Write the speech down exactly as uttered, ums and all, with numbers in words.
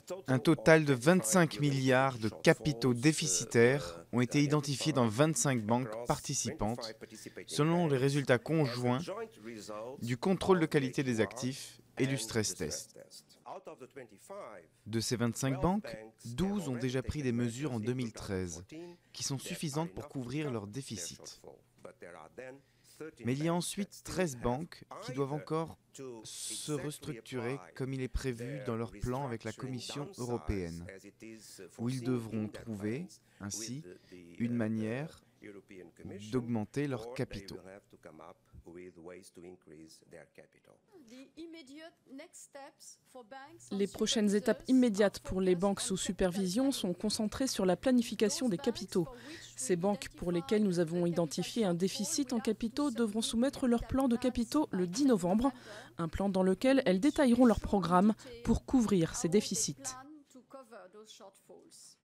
Un total de vingt-cinq milliards de capitaux déficitaires ont été identifiés dans vingt-cinq banques participantes, selon les résultats conjoints du contrôle de qualité des actifs et du stress test. De ces vingt-cinq banques, douze ont déjà pris des mesures en deux mille treize, qui sont suffisantes pour couvrir leurs déficits. Mais il y a ensuite treize banques qui doivent encore se restructurer comme il est prévu dans leur plan avec la Commission européenne, où ils devront trouver, ainsi, une manière d'augmenter leurs capitaux. Les prochaines étapes immédiates pour les banques sous supervision sont concentrées sur la planification des capitaux. Ces banques pour lesquelles nous avons identifié un déficit en capitaux devront soumettre leur plan de capitaux le dix novembre, un plan dans lequel elles détailleront leur programme pour couvrir ces déficits.